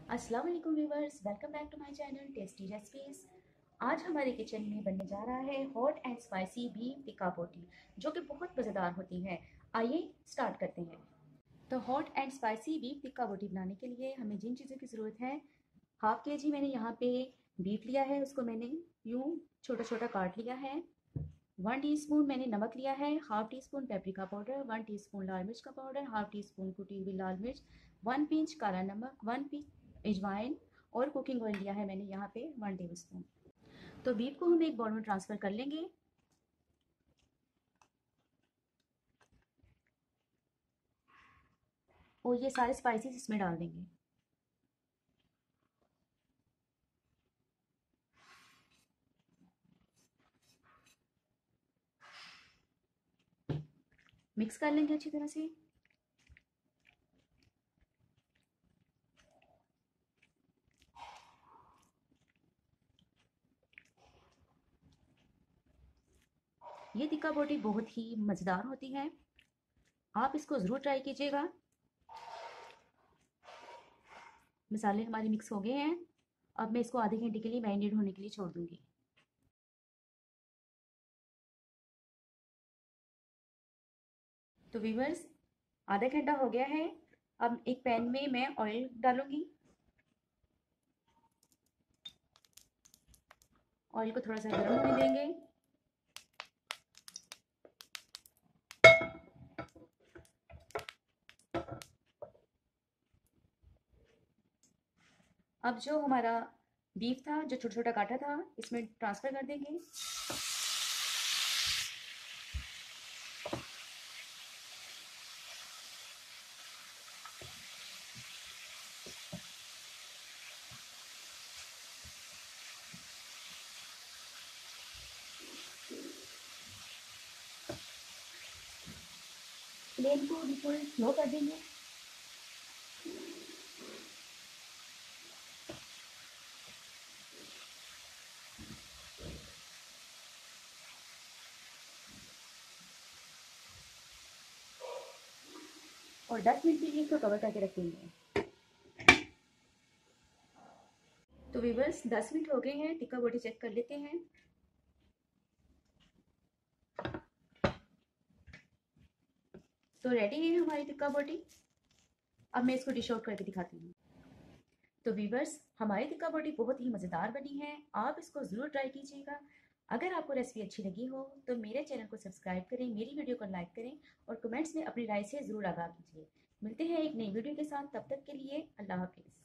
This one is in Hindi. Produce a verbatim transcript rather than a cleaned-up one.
अस्सलाम वालेकुम viewers, welcome back to my channel tasty recipes. आज हमारे किचन में बनने जा रहा है hot and spicy beef tikka boti, जो कि बहुत मज़ेदार होती है। आइए स्टार्ट करते हैं। तो hot and spicy beef tikka boti बनाने के लिए हमें जिन चीज़ों की ज़रूरत है, हाफ के जी मैंने यहाँ पे बीफ लिया है, उसको मैंने यूँ छोटा छोटा काट लिया है। वन टीस्पून मैंने नमक लिया है, half teaspoon paprika powder, one teaspoon लाल मिर्च का पाउडर, हाफ टी स्पून कुटी हुई लाल मिर्च, वन पिंच काला नमक, वन पिंच अजवाइन और कुकिंग ऑयल लिया है मैंने यहाँ पे वन टेबल स्पून। तो बीफ को हम एक बाउल में ट्रांसफ़र कर लेंगे और ये सारे स्पाइसेस इसमें डाल देंगे। मिक्स कर लेंगे अच्छी तरह से। ये टिक्का बोटी बहुत ही मज़ेदार होती है, आप इसको ज़रूर ट्राई कीजिएगा। मसाले हमारे मिक्स हो गए हैं, अब मैं इसको आधे घंटे के लिए मैरिनेट होने के लिए छोड़ दूंगी। तो व्यूअर्स, आधा घंटा हो गया है। अब एक पैन में मैं ऑयल डालूंगी। ऑयल को थोड़ा सा गर्म होने देंगे। अब जो हमारा बीफ था, जो छोटा छोटा काटा था, इसमें ट्रांसफ़र कर देंगे। फ्लेम को बिल्कुल स्लो कर देंगे। और दस मिनट के लिए इसको कवर करके रख देंगे। तो व्यूअर्स, दस मिनट हो गए हैं, टिक्का बोटी चेक कर लेते हैं। तो रेडी है हमारी टिक्का बोटी। अब मैं इसको डिश आउट करके दिखाती हूँ। तो व्यूअर्स, हमारी टिक्का बोटी बहुत ही मज़ेदार बनी है, आप इसको ज़रूर ट्राई कीजिएगा। अगर आपको रेसिपी अच्छी लगी हो तो मेरे चैनल को सब्सक्राइब करें, मेरी वीडियो को लाइक करें और कमेंट्स में अपनी राय से ज़रूर आगाह कीजिए। मिलते हैं एक नई वीडियो के साथ, तब तक के लिए अल्लाह हाफिज़।